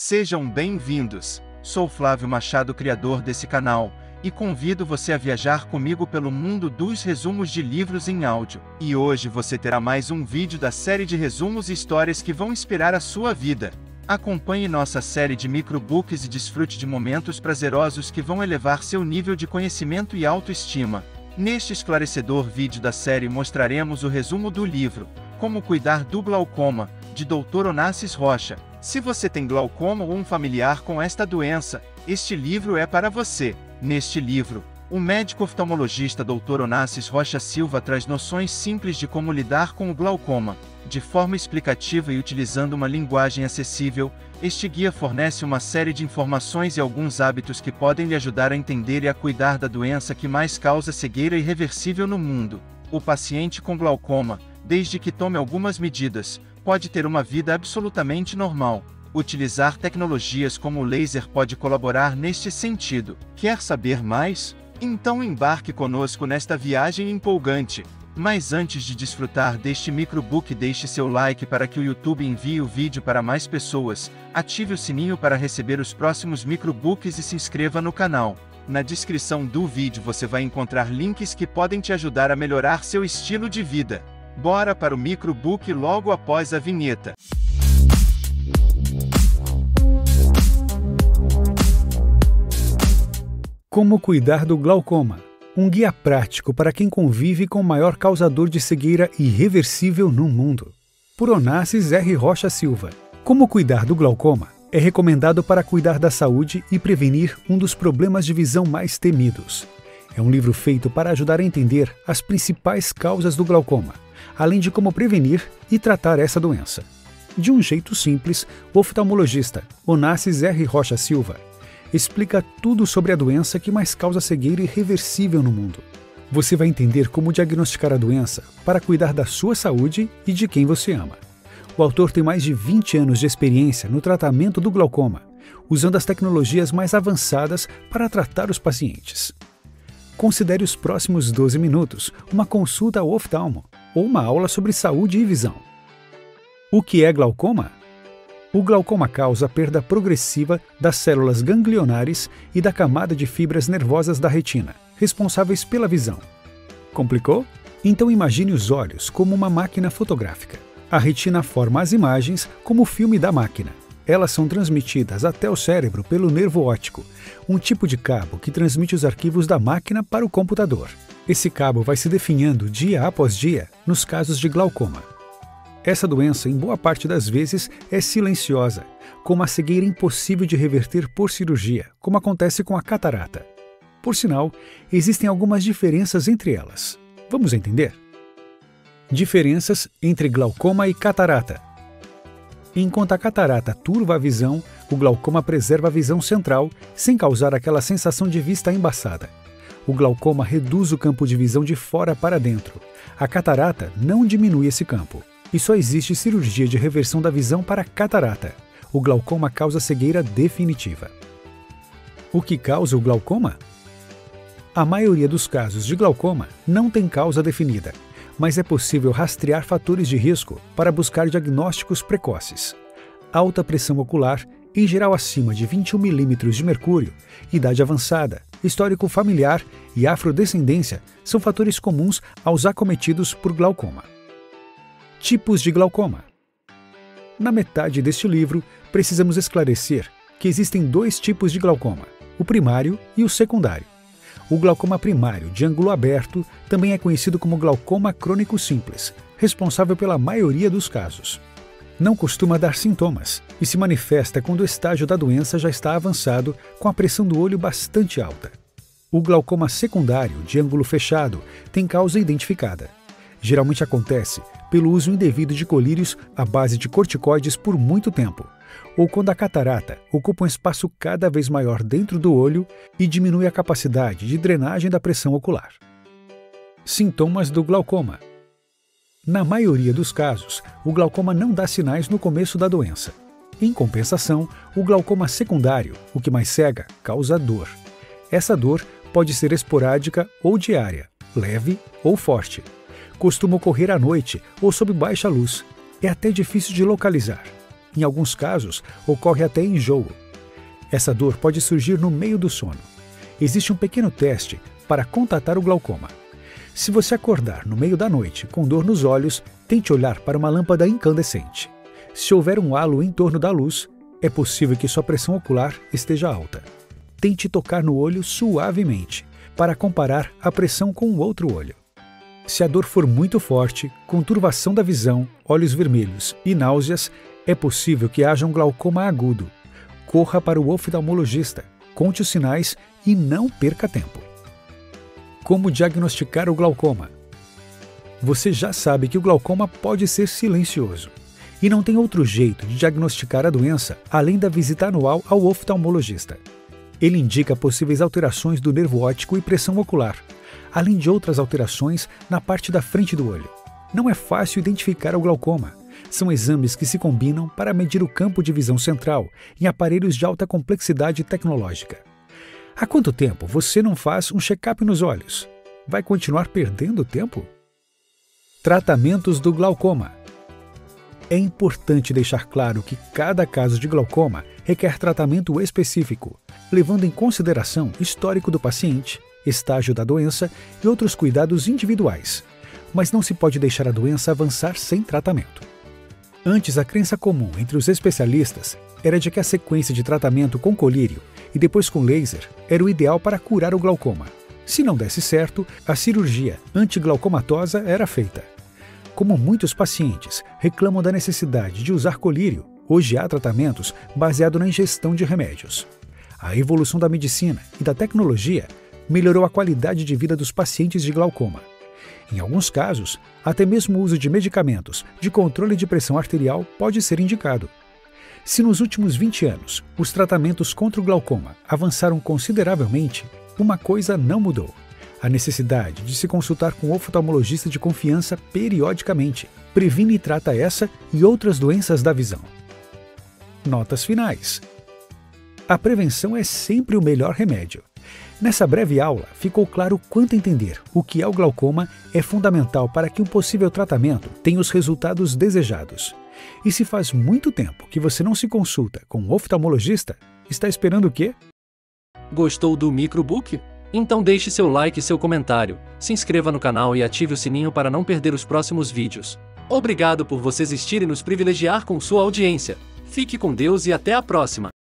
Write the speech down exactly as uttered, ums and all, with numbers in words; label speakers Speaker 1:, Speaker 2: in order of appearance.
Speaker 1: Sejam bem-vindos! Sou Flávio Machado, criador desse canal, e convido você a viajar comigo pelo mundo dos resumos de livros em áudio. E hoje você terá mais um vídeo da série de resumos e histórias que vão inspirar a sua vida. Acompanhe nossa série de microbooks e desfrute de momentos prazerosos que vão elevar seu nível de conhecimento e autoestima. Neste esclarecedor vídeo da série mostraremos o resumo do livro Como Cuidar do Glaucoma, de doutor Onassis Rocha. Se você tem glaucoma ou um familiar com esta doença, este livro é para você. Neste livro, o médico oftalmologista doutor Onassis Rocha Silva traz noções simples de como lidar com o glaucoma. De forma explicativa e utilizando uma linguagem acessível, este guia fornece uma série de informações e alguns hábitos que podem lhe ajudar a entender e a cuidar da doença que mais causa cegueira irreversível no mundo. O paciente com glaucoma, desde que tome algumas medidas, pode ter uma vida absolutamente normal. Utilizar tecnologias como o laser pode colaborar neste sentido. Quer saber mais? Então embarque conosco nesta viagem empolgante. Mas antes de desfrutar deste microbook, deixe seu like para que o YouTube envie o vídeo para mais pessoas, ative o sininho para receber os próximos microbooks e se inscreva no canal. Na descrição do vídeo você vai encontrar links que podem te ajudar a melhorar seu estilo de vida. Bora para o microbook logo após a vinheta.
Speaker 2: Como cuidar do glaucoma? Um guia prático para quem convive com o maior causador de cegueira irreversível no mundo. Por Onassis R. Rocha Silva. Como cuidar do glaucoma é recomendado para cuidar da saúde e prevenir um dos problemas de visão mais temidos. É um livro feito para ajudar a entender as principais causas do glaucoma, além de como prevenir e tratar essa doença. De um jeito simples, o oftalmologista Onassis R. Rocha Silva explica tudo sobre a doença que mais causa cegueira irreversível no mundo. Você vai entender como diagnosticar a doença para cuidar da sua saúde e de quem você ama. O autor tem mais de vinte anos de experiência no tratamento do glaucoma, usando as tecnologias mais avançadas para tratar os pacientes. Considere os próximos doze minutos uma consulta ao oftalmo ou uma aula sobre saúde e visão. O que é glaucoma? O glaucoma causa perda progressiva das células ganglionares e da camada de fibras nervosas da retina, responsáveis pela visão. Complicou? Então imagine os olhos como uma máquina fotográfica. A retina forma as imagens como o filme da máquina. Elas são transmitidas até o cérebro pelo nervo óptico, um tipo de cabo que transmite os arquivos da máquina para o computador. Esse cabo vai se definhando dia após dia nos casos de glaucoma. Essa doença, em boa parte das vezes, é silenciosa, com uma cegueira impossível de reverter por cirurgia, como acontece com a catarata. Por sinal, existem algumas diferenças entre elas. Vamos entender? Diferenças entre glaucoma e catarata. Enquanto a catarata turva a visão, o glaucoma preserva a visão central, sem causar aquela sensação de vista embaçada. O glaucoma reduz o campo de visão de fora para dentro. A catarata não diminui esse campo. E só existe cirurgia de reversão da visão para catarata. O glaucoma causa cegueira definitiva. O que causa o glaucoma? A maioria dos casos de glaucoma não tem causa definida, mas é possível rastrear fatores de risco para buscar diagnósticos precoces. Alta pressão ocular, em geral acima de vinte e um milímetros de mercúrio, idade avançada, histórico familiar e afrodescendência são fatores comuns aos acometidos por glaucoma. Tipos de glaucoma. Na metade deste livro, precisamos esclarecer que existem dois tipos de glaucoma, o primário e o secundário. O glaucoma primário de ângulo aberto também é conhecido como glaucoma crônico simples, responsável pela maioria dos casos. Não costuma dar sintomas e se manifesta quando o estágio da doença já está avançado, com a pressão do olho bastante alta. O glaucoma secundário de ângulo fechado tem causa identificada. Geralmente acontece pelo uso indevido de colírios à base de corticoides por muito tempo, ou quando a catarata ocupa um espaço cada vez maior dentro do olho e diminui a capacidade de drenagem da pressão ocular. Sintomas do glaucoma. Na maioria dos casos, o glaucoma não dá sinais no começo da doença. Em compensação, o glaucoma secundário, o que mais cega, causa dor. Essa dor pode ser esporádica ou diária, leve ou forte. Costuma ocorrer à noite ou sob baixa luz. É até difícil de localizar. Em alguns casos, ocorre até enjoo. Essa dor pode surgir no meio do sono. Existe um pequeno teste para contatar o glaucoma. Se você acordar no meio da noite com dor nos olhos, tente olhar para uma lâmpada incandescente. Se houver um halo em torno da luz, é possível que sua pressão ocular esteja alta. Tente tocar no olho suavemente, para comparar a pressão com o outro olho. Se a dor for muito forte, com turvação da visão, olhos vermelhos e náuseas, é possível que haja um glaucoma agudo. Corra para o oftalmologista, conte os sinais e não perca tempo. Como diagnosticar o glaucoma? Você já sabe que o glaucoma pode ser silencioso e não tem outro jeito de diagnosticar a doença além da visita anual ao oftalmologista. Ele indica possíveis alterações do nervo óptico e pressão ocular, além de outras alterações na parte da frente do olho. Não é fácil identificar o glaucoma. São exames que se combinam para medir o campo de visão central em aparelhos de alta complexidade tecnológica. Há quanto tempo você não faz um check-up nos olhos? Vai continuar perdendo tempo? Tratamentos do glaucoma. É importante deixar claro que cada caso de glaucoma requer tratamento específico, levando em consideração histórico do paciente, estágio da doença e outros cuidados individuais. Mas não se pode deixar a doença avançar sem tratamento. Antes, a crença comum entre os especialistas era de que a sequência de tratamento com colírio e depois com laser era o ideal para curar o glaucoma. Se não desse certo, a cirurgia antiglaucomatosa era feita. Como muitos pacientes reclamam da necessidade de usar colírio, hoje há tratamentos baseados na ingestão de remédios. A evolução da medicina e da tecnologia melhorou a qualidade de vida dos pacientes de glaucoma. Em alguns casos, até mesmo o uso de medicamentos de controle de pressão arterial pode ser indicado. Se nos últimos vinte anos os tratamentos contra o glaucoma avançaram consideravelmente, uma coisa não mudou: a necessidade de se consultar com um oftalmologista de confiança periodicamente. Previne e trata essa e outras doenças da visão. Notas finais. A prevenção é sempre o melhor remédio. Nessa breve aula, ficou claro quanto entender o que é o glaucoma é fundamental para que um possível tratamento tenha os resultados desejados. E se faz muito tempo que você não se consulta com um oftalmologista, está esperando o quê?
Speaker 3: Gostou do microbook? Então deixe seu like e seu comentário, se inscreva no canal e ative o sininho para não perder os próximos vídeos. Obrigado por você existir e nos privilegiar com sua audiência. Fique com Deus e até a próxima!